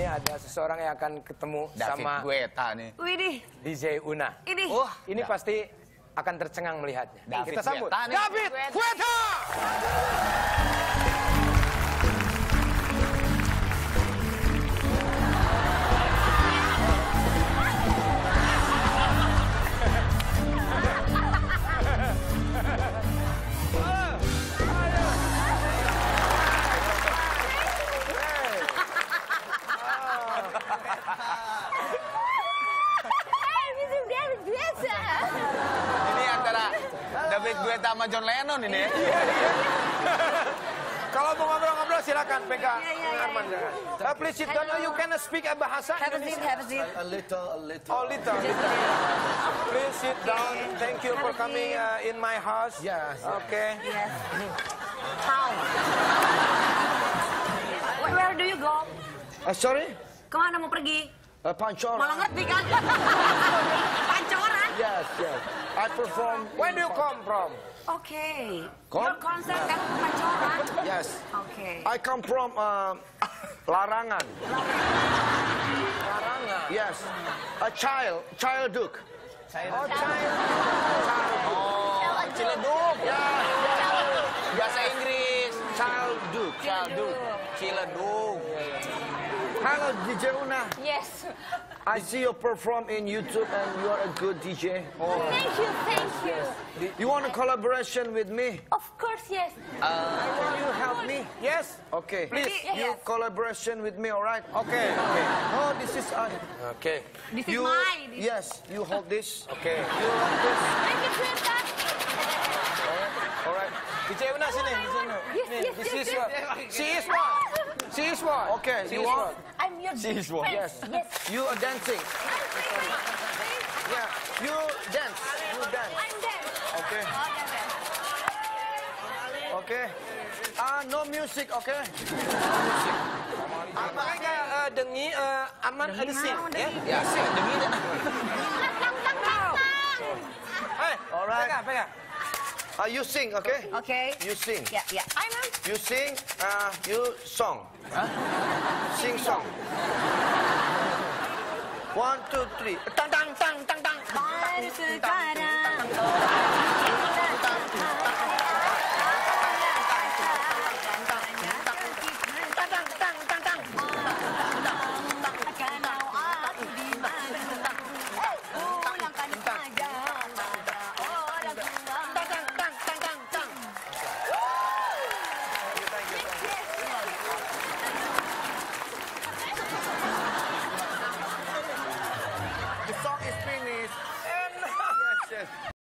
ini ada seseorang yang akan ketemu David sama Guetta nih. Widih, DJ Una. ini. Ini pasti akan tercengang melihatnya. David Kita sambut Guetta nih. David Guetta. Ini antara David Guetta sama John Lennon ini. Kalau mau ngobrol-ngobrol silakan pegang Iya. Arman. Please sit down. You can speak bahasa Have a seat, Indonesia. have a seat. A little. Oh, little. Please sit down. Thank you for coming in my house. Yes. Okay. Yes. How? Where do you go? Sorry? Kemana mau pergi? Pancoran. Malah ngerti kan? Pancoran? Yes. I perform. Where do you come from? Oke. Kom? Your concert kan Pancoran? Yes. Oke. I come from Larangan. Larangan. Yes. A child Duke. Oh, child. Ciledug. Ya. Bahasa Inggris. Child Duke. Ciledug. Hello, DJ Una. Yes. I see you perform in YouTube and you are a good DJ. Thank you, thank you. You want a collaboration with me? Of course, yes. Can you help me? Yes. Okay. Please. You collaboration with me, all right? Okay. Oh, this is Okay. This is you. mine. Yes, you hold this. Okay. You hold this. Thank you, Twitter. All right. DJ Una sini. Yes, yes, This yes, is yes. She is what? She is what? Okay, She you is want? what? I'm your She's one. friend. Yes. Yes. You are dancing. Yeah, you dance. You dance. I'm there. Okay. Okay. No music, okay? Makanya dengi Arman ada scene, ya? Ya, demi Hey, Alright. pegang. You sing, okay? Oke. You sing. Ya, ya. You sing. You song. Sing song. 1, 2, 3. Tang tang tang tang tang. Baru sekarang. The song is finished. Yes, yes.